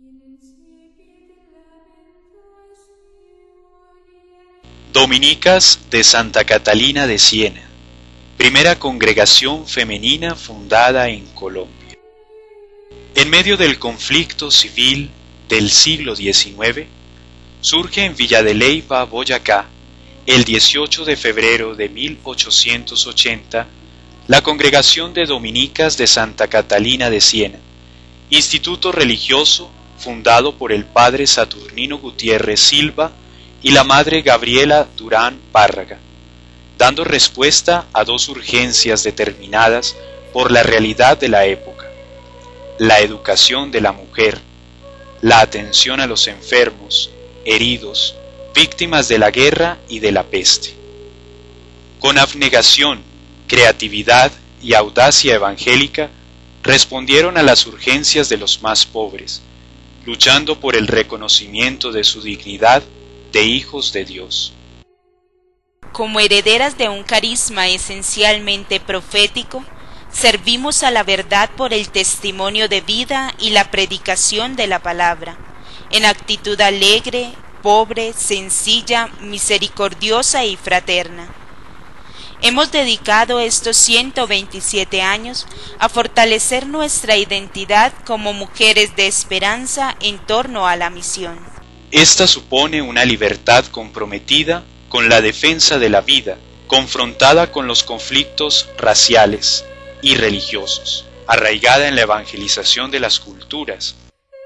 Dominicas de Santa Catalina de Siena, primera congregación femenina fundada en Colombia. En medio del conflicto civil del siglo XIX, surge en Villa de Leyva, Boyacá, el 18 de febrero de 1880, la Congregación de Dominicas de Santa Catalina de Siena, instituto religioso fundado por el padre Saturnino Gutiérrez Silva y la madre Gabriela Durán Párraga, dando respuesta a dos urgencias determinadas por la realidad de la época: la educación de la mujer, la atención a los enfermos, heridos, víctimas de la guerra y de la peste. Con abnegación, creatividad y audacia evangélica, respondieron a las urgencias de los más pobres, luchando por el reconocimiento de su dignidad de hijos de Dios. Como herederas de un carisma esencialmente profético, servimos a la verdad por el testimonio de vida y la predicación de la palabra, en actitud alegre, pobre, sencilla, misericordiosa y fraterna. Hemos dedicado estos 127 años a fortalecer nuestra identidad como mujeres de esperanza en torno a la misión. Esta supone una libertad comprometida con la defensa de la vida, confrontada con los conflictos raciales y religiosos, arraigada en la evangelización de las culturas,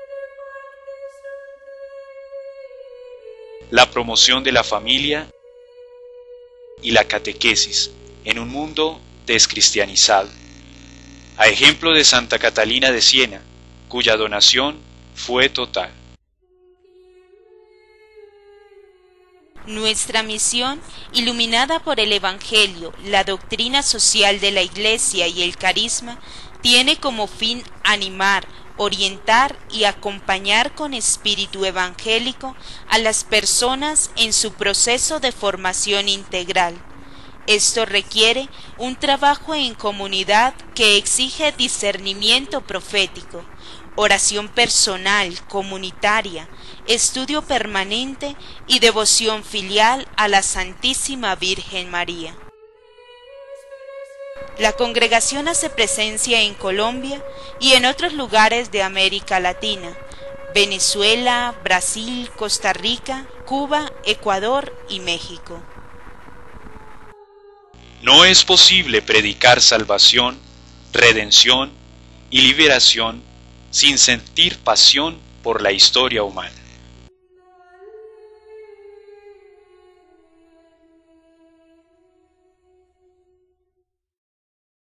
la promoción de la familia y la catequesis en un mundo descristianizado, a ejemplo de Santa Catalina de Siena, cuya donación fue total. Nuestra misión, iluminada por el Evangelio, la doctrina social de la Iglesia y el carisma, tiene como fin animar, orientar y acompañar con espíritu evangélico a las personas en su proceso de formación integral. Esto requiere un trabajo en comunidad que exige discernimiento profético, oración personal, comunitaria, estudio permanente y devoción filial a la Santísima Virgen María. La congregación hace presencia en Colombia y en otros lugares de América Latina, Venezuela, Brasil, Costa Rica, Cuba, Ecuador y México. No es posible predicar salvación, redención y liberación sin sentir pasión por la historia humana.